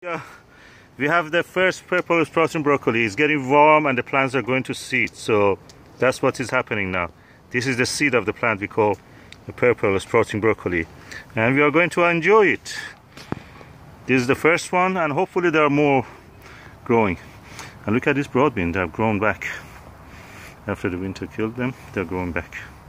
Yeah, we have the first purple sprouting broccoli. It's getting warm and the plants are going to seed. So that's what is happening now. This is the seed of the plant we call the purple sprouting broccoli. And we are going to enjoy it. This is the first one, and hopefully there are more growing. And look at this broad bean, they have grown back. After the winter killed them, they're growing back.